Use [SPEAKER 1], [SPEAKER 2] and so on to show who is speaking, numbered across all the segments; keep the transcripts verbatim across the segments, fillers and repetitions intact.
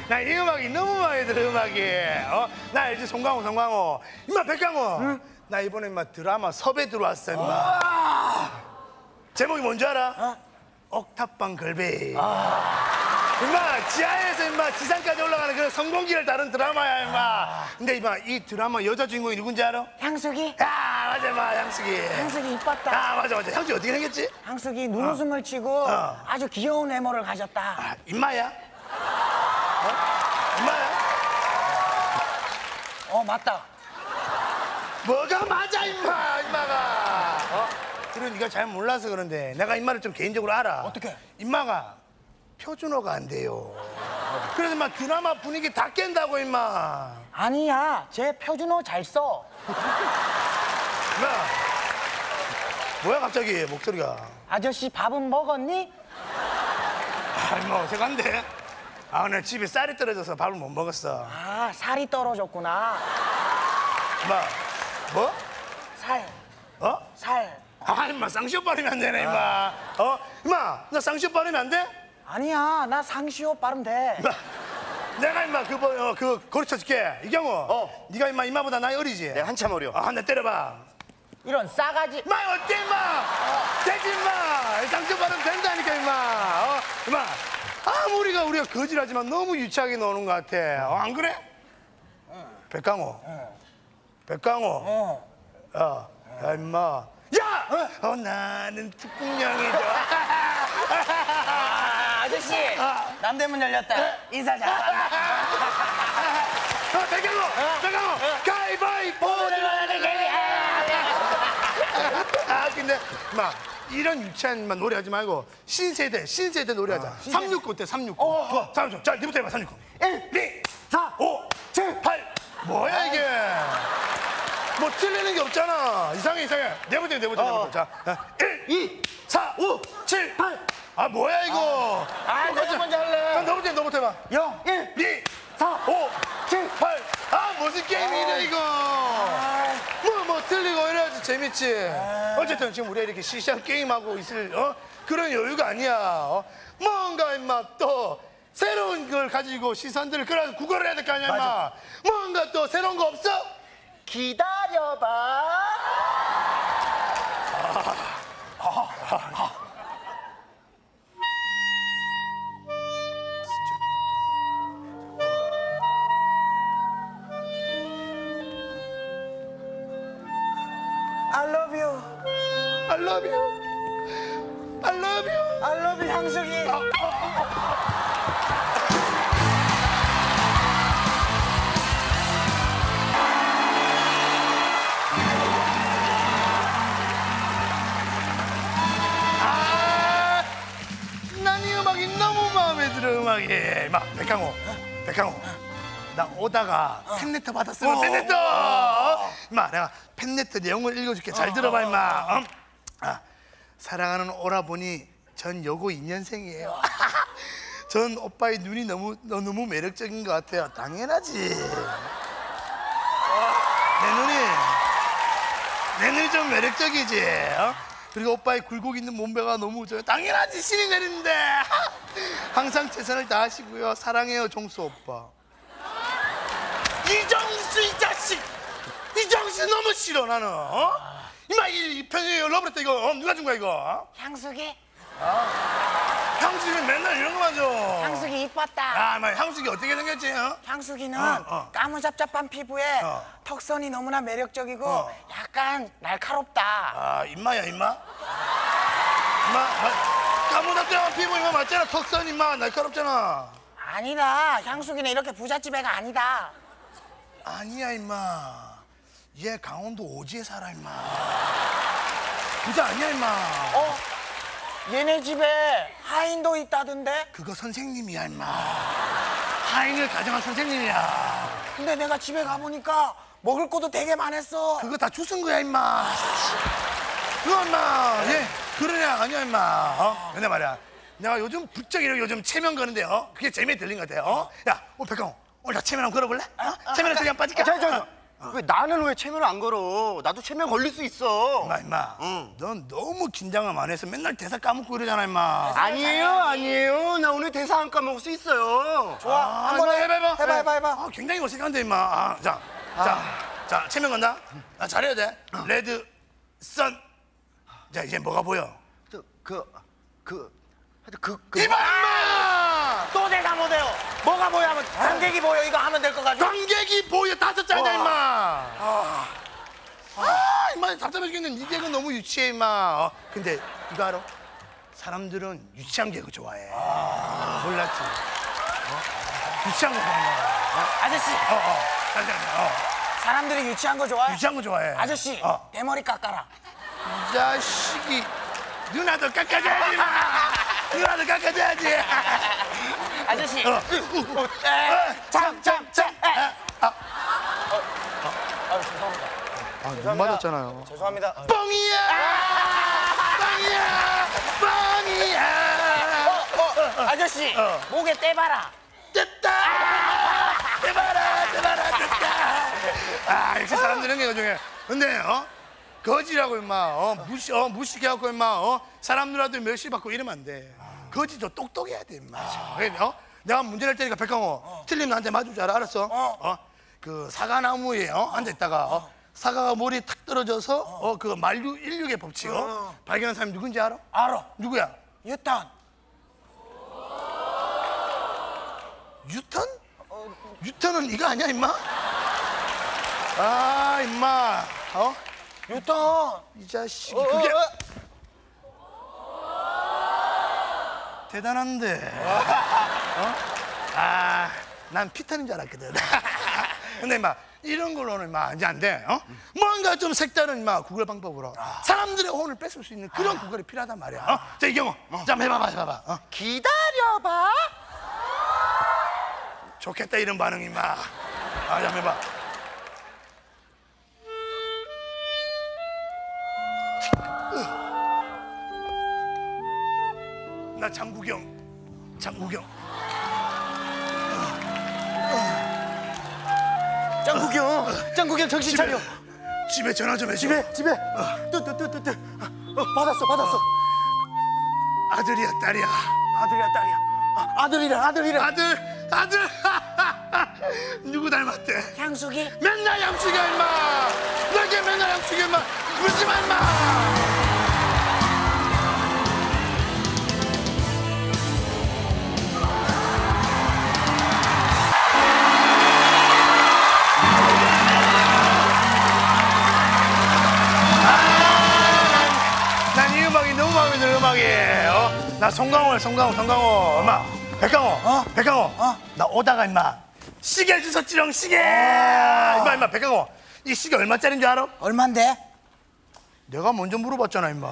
[SPEAKER 1] 나 이 음악이 너무 마음에 들어, 음악이. 어? 나 알지, 송강호, 송강호. 임마, 백강호. 응? 나 이번에 임마 드라마 섭외 들어왔어, 임마. 제목이 뭔지 알아? 어? 옥탑방 걸베이. 아. 임마, 지하에서 임마 지상까지 올라가는 그런 성공기를 다룬 드라마야, 임마. 아. 근데 임마, 이 드라마 여자 주인공이 누군지 알아?
[SPEAKER 2] 향수기?
[SPEAKER 1] 아, 맞아, 임마, 향수기.
[SPEAKER 2] 향수기 이뻤다.
[SPEAKER 1] 아, 맞아, 맞아. 향수기 어떻게 생겼지?
[SPEAKER 2] 향수기 눈웃음을 어. 치고 어. 아주 귀여운 외모를 가졌다.
[SPEAKER 1] 아, 임마야? 어? 임마야?
[SPEAKER 2] 어, 맞다.
[SPEAKER 1] 뭐가 맞아, 임마, 임마가. 어? 그리고 네가 잘 몰라서 그런데 내가 임마를 좀 개인적으로 알아.
[SPEAKER 2] 어떻게?
[SPEAKER 1] 임마가 표준어가 안 돼요. 그래서 막 드라마 분위기 다 깬다고, 임마.
[SPEAKER 2] 아니야, 쟤 표준어 잘 써.
[SPEAKER 1] 임마, 뭐야 갑자기 목소리가.
[SPEAKER 2] 아저씨 밥은 먹었니?
[SPEAKER 1] 아, 임마 어색한데? 아, 오늘 집에 쌀이 떨어져서 밥을 못 먹었어.
[SPEAKER 2] 아, 살이 떨어졌구나.
[SPEAKER 1] 임마, 뭐?
[SPEAKER 2] 살.
[SPEAKER 1] 어?
[SPEAKER 2] 살.
[SPEAKER 1] 아, 임마 쌍시옷 바르면 안 되네, 임마. 어? 임마, 나 쌍시옷 바르면 안 돼?
[SPEAKER 2] 아니야, 나 상시옷 바르면 돼.
[SPEAKER 1] 임마, 내가 임마 그, 뭐, 어, 그 가르쳐줄게. 이경호.
[SPEAKER 3] 어.
[SPEAKER 1] 네가 임마 임마보다 나이 어리지?
[SPEAKER 3] 네, 한참 어려.
[SPEAKER 1] 아, 한 대 때려봐.
[SPEAKER 2] 이런 싸가지.
[SPEAKER 1] 임마, 어때, 임마? 어. 되지, 임마. 쌍시옷 바르면 된다니까, 임마. 어? 임마, 아무리가 우리가 거지라지만 너무 유치하게 노는 것 같아. 어, 안 그래? 응. 백강호. 응. 백강호.
[SPEAKER 2] 어.
[SPEAKER 1] 어. 야, 임마. 야! 어, 나는 특공령이죠.
[SPEAKER 2] 아, 아저씨. 어. 남대문 열렸다. 인사 잘한다.
[SPEAKER 1] 어, 백강호! 어. 백강호! 어. 가위바위보! 아, 근데, 마, 이런 유치한 만 노래하지 말고 신세대, 신세대 노래하자. 아, 삼육구 어때, 삼육구.
[SPEAKER 2] 어.
[SPEAKER 1] 좋아, 삼육구. 자, 니부터 해봐, 삼육구.
[SPEAKER 2] 일,
[SPEAKER 1] 이,
[SPEAKER 2] 사,
[SPEAKER 1] 오, 칠, 팔. 뭐야, 이게? 뭐 틀리는 게 없잖아. 이상해, 이상해. 내부터, 내부터,
[SPEAKER 2] 어.
[SPEAKER 1] 내부터. 자, 일, 이, 사, 오, 칠, 팔. 아, 뭐야, 이거?
[SPEAKER 2] 아, 내가 먼저 할래.
[SPEAKER 1] 자, 너부터, 너부터 해봐.
[SPEAKER 2] 영, 일,
[SPEAKER 1] 이,
[SPEAKER 2] 사,
[SPEAKER 1] 오,
[SPEAKER 2] 칠,
[SPEAKER 1] 팔. 아, 무슨 게임이래, 이거?
[SPEAKER 2] 아.
[SPEAKER 1] 뭐, 뭐, 틀리고 이래야지 재밌지. 어쨌든 지금 우리가 이렇게 시시한 게임하고 있을, 어? 그런 여유가 아니야. 어? 뭔가, 임마, 또, 새로운 걸 가지고 시선들을 끌어서 구걸을 해야 될 거 아니야, 임마. 뭔가 또 새로운 거 없어?
[SPEAKER 2] 기다려봐.
[SPEAKER 1] 아, 아, 아.
[SPEAKER 2] I love you.
[SPEAKER 1] I love you. I love you.
[SPEAKER 2] I love you, 향수기.
[SPEAKER 1] 아, 아, 아. 아, 난 이 음악이 너무 마음에 들어, 음악이. 마, 백강호, 백강호. 나 오다가
[SPEAKER 2] 어.
[SPEAKER 1] 팬레터 받았으면
[SPEAKER 2] 어.
[SPEAKER 1] 팬레터. 어. 마, 내가 팬레터 내용을 읽어줄게. 잘 들어봐, 임마. 어? 아, 사랑하는 오라보니 전 여고 이 년생이에요. 전 오빠의 눈이 너무 너무 매력적인 것 같아요. 당연하지. 내 눈이 내 눈이 좀 매력적이지. 어? 그리고 오빠의 굴곡 있는 몸매가 너무 좋아요. 당연하지. 신이 내리는데. 항상 최선을 다하시고요. 사랑해요, 종수 오빠. 이정수 이 자식! 이정수 너무 싫어 나는. 어? 이마 이 편지 러브레터 이거 어? 누가 준 거야 이거?
[SPEAKER 2] 향수기.
[SPEAKER 1] 아, 향수기 맨날 이런 거만 줘.
[SPEAKER 2] 향수기 이뻤다.
[SPEAKER 1] 아, 마 향수기 어떻게 생겼지? 어?
[SPEAKER 2] 향수기는
[SPEAKER 1] 어, 어.
[SPEAKER 2] 까무잡잡한 피부에
[SPEAKER 1] 어.
[SPEAKER 2] 턱선이 너무나 매력적이고
[SPEAKER 1] 어.
[SPEAKER 2] 약간 날카롭다.
[SPEAKER 1] 아, 임마야 임마? 임마, 아, 까무잡잡한 피부 임마 맞잖아. 턱선 임마 날카롭잖아.
[SPEAKER 2] 아니다. 향수기는 이렇게 부잣집 애가 아니다.
[SPEAKER 1] 아니야 임마. 얘 강원도 오지에 살아 임마. 부자 아니야 임마.
[SPEAKER 2] 어? 얘네 집에 하인도 있다던데?
[SPEAKER 1] 그거 선생님이야 임마. 하인을 가정한 선생님이야.
[SPEAKER 2] 근데 내가 집에 가보니까 먹을 것도 되게 많았어.
[SPEAKER 1] 그거 다 주순 거야 임마. 그거 임마. 얘 그러냐 아니야 임마. 어? 근데 말이야. 내가 요즘 부쩍 이렇게 요즘 체면 거는데 어? 그게 재미에 들린 것 같아. 어? 야, 오 백강호. 오늘 나 체면 한번 걸어볼래? 어? 체면에서 그냥 빠질까?
[SPEAKER 3] 저, 저, 저. 왜 나는 왜 체면을 안 걸어? 나도 체면 걸릴 수 있어.
[SPEAKER 1] 임마 임마.
[SPEAKER 3] 응.
[SPEAKER 1] 넌 너무 긴장을 많이 해서 맨날 대사 까먹고 이러잖아 임마.
[SPEAKER 3] 아니에요, 아니에요. 나 오늘 대사 안 까먹을 수 있어요.
[SPEAKER 2] 좋아,
[SPEAKER 1] 아,
[SPEAKER 2] 한번 해. 해봐, 해봐.
[SPEAKER 1] 아, 굉장히 어색한데 임마. 아, 자, 자, 자, 체면 간다. 아, 잘해야 돼. 레드, 선. 자, 이제 뭐가 보여?
[SPEAKER 3] 그, 그, 그, 하여튼 그, 그.
[SPEAKER 1] 이봐 임마!
[SPEAKER 2] 또 내가 못해요. 뭐가 보여 하면 관객이 보여 이거 하면 될 것 같아.
[SPEAKER 1] 관객이 보여 다섯 장이다
[SPEAKER 2] 와.
[SPEAKER 1] 임마. 아, 아, 임마 답답해 죽겠는 이 개그 너무 유치해 임마. 어, 근데 이거 알아? 사람들은 유치한 개그 좋아해. 몰랐지? 어? 유치한 거 좋아해.
[SPEAKER 2] 아저씨,
[SPEAKER 1] 어, 어, 잠시만, 어.
[SPEAKER 2] 사람들이 유치한 거 좋아해?
[SPEAKER 1] 유치한 거 좋아해.
[SPEAKER 2] 아저씨,
[SPEAKER 1] 어.
[SPEAKER 2] 대머리 깎아라.
[SPEAKER 1] 이 자식이 누나도 깎아줘야지 임마. 누나도 깎아줘야지.
[SPEAKER 2] 아저씨,
[SPEAKER 1] 어.
[SPEAKER 2] 참, 참, 참.
[SPEAKER 1] 아,
[SPEAKER 2] 아, 죄송합니다.
[SPEAKER 3] 아, 눈 맞았잖아요.
[SPEAKER 2] 죄송합니다.
[SPEAKER 1] 뻥이야! 뻥이야! 뻥이야!
[SPEAKER 2] 어, 아저씨,
[SPEAKER 1] 어.
[SPEAKER 2] 목에 떼봐라.
[SPEAKER 1] 됐다! 대봐라, 대봐라, 됐다! 아, 역시 사람들은 게 중에. 근데, 어? 거지라고, 임마. 어, 무시, 어, 무식해갖고, 임마. 어? 사람들한테 멸시 받고 이러면 안 돼. 거지도 똑똑해야 돼, 임마. 그래, 어? 내가 문제 낼 테니까 백강호, 틀리면 나한테 맞을 줄 알아, 알았어? 어? 그 사과나무에, 어? 앉아있다가, 어? 사과가 머리에 탁 떨어져서, 어, 그 만류 인류의 법칙, 어? 발견한 사람이 누군지 알아?
[SPEAKER 2] 알아.
[SPEAKER 1] 누구야?
[SPEAKER 2] 유탄.
[SPEAKER 1] 유턴? 유턴은 이거 아니야, 임마? 아, 임마. 어?
[SPEAKER 2] 유탄.
[SPEAKER 1] 이 자식이
[SPEAKER 2] 어,
[SPEAKER 1] 그게
[SPEAKER 2] 어,
[SPEAKER 1] 대단한데. 어? 아, 난 피터인 줄 알았거든. 근데 임마 이런 걸로는 임마 이제 안 돼. 어? 뭔가 좀 색다른 임마 구글 방법으로 사람들의 혼을 뺏을 수 있는 그런 구글이 필요하단 말이야. 어? 자, 이경호. 자, 한번 해봐봐, 해봐봐. 어?
[SPEAKER 3] 기다려봐.
[SPEAKER 1] 좋겠다 이런 반응 임마. 아, 자, 한번 해봐. 나 장구경. 장구경.
[SPEAKER 3] 짱구경, 짱구경 정신 차려.
[SPEAKER 1] 집에 전화 좀 해줘.
[SPEAKER 3] 집에, 집에. 뚜뚜뚜뚜뚜. 어, 받았어, 받았어.
[SPEAKER 1] 아들이야, 딸이야.
[SPEAKER 2] 아들이야, 딸이야.
[SPEAKER 3] 아, 아들이래, 아들이래.
[SPEAKER 1] 아들, 아들. 누구 닮았대?
[SPEAKER 2] 향수기.
[SPEAKER 1] 맨날 양치기야 임마. 너게 맨날 양치기야 임마. 울지마 임마. 난 이 음악이 너무 마음에 드는 음악이에요. 어? 나 송강호야, 송강호, 송강호. 엄마, 백강호,
[SPEAKER 2] 어?
[SPEAKER 1] 백강호.
[SPEAKER 2] 어?
[SPEAKER 1] 나 오다가 임마 시계 주웠지롱 시계. 임마, 임마, 백강호. 이 시계 얼마짜리인 줄 알아?
[SPEAKER 2] 얼만데?
[SPEAKER 1] 내가 먼저 물어봤잖아, 임마.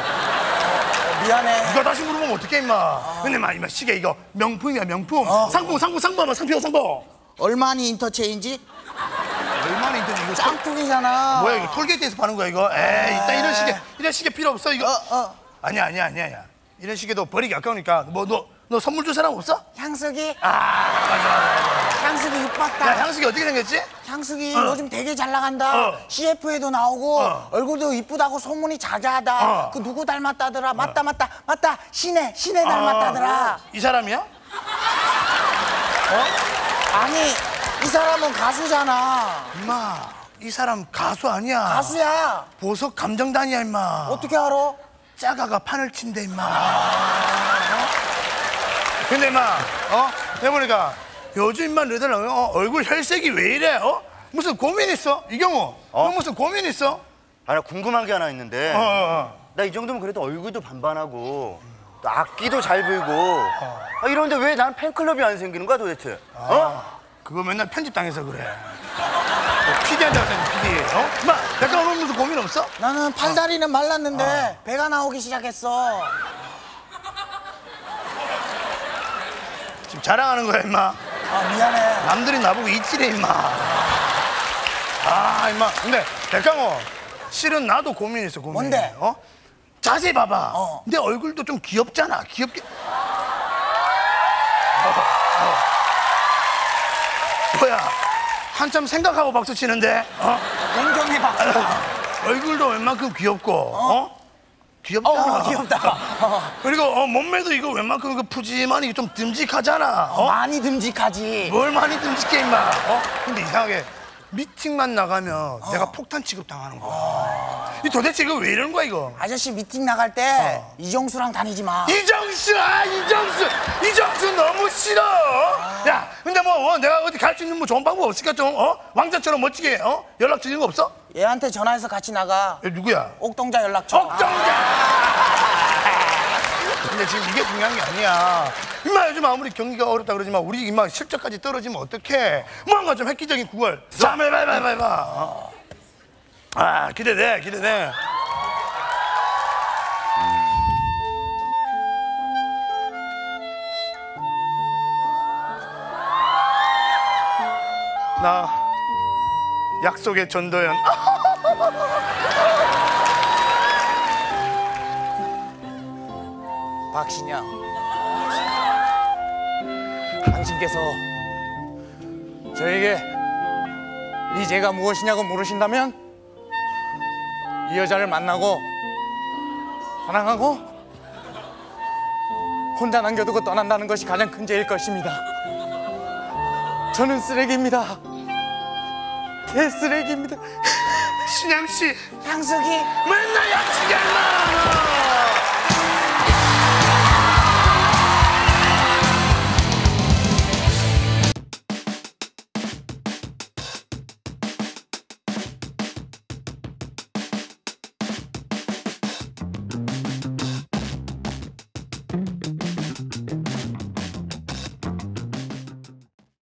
[SPEAKER 2] 미안해.
[SPEAKER 1] 네가 다시 물어보면 어떡해, 임마. 근데 마, 임마 시계 이거 명품이야, 명품. 상품, 상품, 상품 한번 상표, 상품.
[SPEAKER 2] 얼마니 인터체인지?
[SPEAKER 1] 얼마나 인터넷 이거 톨-
[SPEAKER 2] 짱뚱이잖아.
[SPEAKER 1] 뭐야 이거 톨게이트에서 파는 거야 이거? 에이, 일단 이런 시계, 이런 시계 필요 없어 이거.
[SPEAKER 2] 어, 어.
[SPEAKER 1] 아니야, 아니야, 아니야, 아니야. 이런 시계도 버리기 아까우니까 뭐 너 너 선물 줄 사람 없어?
[SPEAKER 2] 향수기?
[SPEAKER 1] 아, 맞아, 맞아.
[SPEAKER 2] 향수기
[SPEAKER 1] 야,
[SPEAKER 2] 이뻤다.
[SPEAKER 1] 향수기 어떻게 생겼지?
[SPEAKER 2] 향수기
[SPEAKER 1] 어.
[SPEAKER 2] 요즘 되게 잘 나간다.
[SPEAKER 1] 어.
[SPEAKER 2] 씨에프에도 나오고
[SPEAKER 1] 어.
[SPEAKER 2] 얼굴도 이쁘다고 소문이 자자하다.
[SPEAKER 1] 어.
[SPEAKER 2] 그 누구 닮았다더라. 맞다 맞다 맞다. 신혜 신혜 닮았다더라.
[SPEAKER 1] 이 사람이야?
[SPEAKER 2] 아니 이 사람은 가수잖아.
[SPEAKER 1] 임마, 이 사람 가수 아니야.
[SPEAKER 2] 가수야.
[SPEAKER 1] 보석 감정단이야, 임마.
[SPEAKER 2] 어떻게 알아?
[SPEAKER 1] 짜가가 판을 친대, 임마. 어? 근데 임마, 어? 해보니까 요즘 임마 너희들 어? 얼굴 혈색이 왜 이래? 어? 무슨 고민 있어? 이경호,
[SPEAKER 3] 어?
[SPEAKER 1] 너 무슨 고민 있어?
[SPEAKER 3] 아, 나 궁금한 게 하나 있는데.
[SPEAKER 1] 어, 어, 어.
[SPEAKER 3] 나 이 정도면 그래도 얼굴도 반반하고 또 악기도 잘 불고 아, 이런데 왜 난 팬클럽이 안 생기는 거야 도대체? 어?
[SPEAKER 1] 그거 맨날 편집당해서 그래. 뭐 피디한테 갔더니 피디, 어? 임마, 약간 오늘 무슨 고민 없어?
[SPEAKER 2] 나는 팔다리는 말랐는데 배가 나오기 시작했어.
[SPEAKER 1] 지금 자랑하는 거야, 임마.
[SPEAKER 2] 아 미안해.
[SPEAKER 1] 남들이 나보고 이틀해, 임마. 아, 임마. 근데 백강호, 실은 나도 고민 있어, 고민.
[SPEAKER 2] 뭔데?
[SPEAKER 1] 어? 자세히 봐봐.
[SPEAKER 2] 어.
[SPEAKER 1] 내 얼굴도 좀 귀엽잖아. 귀엽게. 어, 어. 뭐야? 한참 생각하고 박수 치는데. 어?
[SPEAKER 2] 공정의 박수.
[SPEAKER 1] 얼굴도 웬만큼 귀엽고, 어? 귀엽잖아.
[SPEAKER 2] 어, 귀엽다. 어,
[SPEAKER 1] 그리고 어, 몸매도 이거 웬만큼 이거 푸짐하니 이거 좀 듬직하잖아. 어?
[SPEAKER 2] 많이 듬직하지.
[SPEAKER 1] 뭘 많이 듬직해 임마. 어? 근데 이상하게 미팅만 나가면 내가 폭탄 취급 당하는 거야. 이 도대체 이거 왜 이러는 거야 이거?
[SPEAKER 2] 아저씨 미팅 나갈 때 이정수랑 다니지 마.
[SPEAKER 1] 이정수, 아 이정수, 이정수 너무 싫어. 야, 근데 뭐 어, 내가 어디 갈 수 있는 뭐 좋은 방법 없을까 좀? 어? 왕자처럼 멋지게 어? 연락 주는 거 없어?
[SPEAKER 2] 얘한테 전화해서 같이 나가.
[SPEAKER 1] 얘 누구야?
[SPEAKER 2] 옥동자 연락처.
[SPEAKER 1] 옥정자. 근데 지금 이게 중요한 게 아니야. 임마 요즘 아무리 경기가 어렵다 그러지만 우리 임마 실적까지 떨어지면 어떡해? 뭔가 좀 획기적인 구걸. 자, 해봐, 해봐, 해봐, 해봐. 어. 아, 기대돼, 기대돼. 나 약속의 전도연.
[SPEAKER 2] 박신양, 당신께서 저에게 이 죄가 무엇이냐고 물으신다면 이 여자를 만나고 사랑하고 혼자 남겨두고 떠난다는 것이 가장 큰 죄일 것입니다. 저는 쓰레기입니다. 개쓰레기입니다.
[SPEAKER 1] 신양 씨,
[SPEAKER 2] 향석이
[SPEAKER 1] 맨날 약속이 안 나.